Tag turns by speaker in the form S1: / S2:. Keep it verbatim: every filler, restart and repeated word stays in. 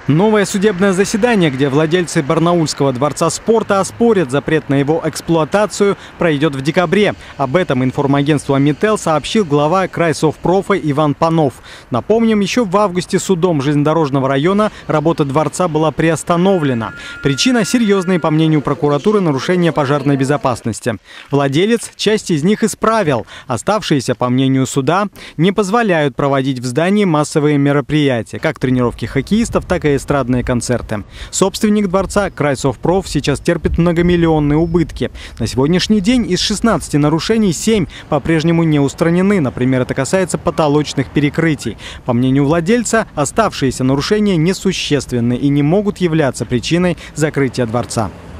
S1: Новое судебное заседание, где владельцы Барнаульского дворца спорта оспорят запрет на его эксплуатацию, пройдет в декабре. Об этом информагентству Амител сообщил глава Крайсовпрофа Иван Панов. Напомним, еще в августе судом железнодорожного района работа дворца была приостановлена. Причина – серьезные, по мнению прокуратуры, нарушения пожарной безопасности. Владелец часть из них исправил. Оставшиеся, по мнению суда, не позволяют проводить в здании массовые мероприятия, как тренировки хоккеистов, так и эстрадные концерты. Собственник дворца Крайсовпроф сейчас терпит многомиллионные убытки. На сегодняшний день из шестнадцати нарушений семь по-прежнему не устранены. Например, это касается потолочных перекрытий. По мнению владельца, оставшиеся нарушения несущественны и не могут являться причиной закрытия дворца.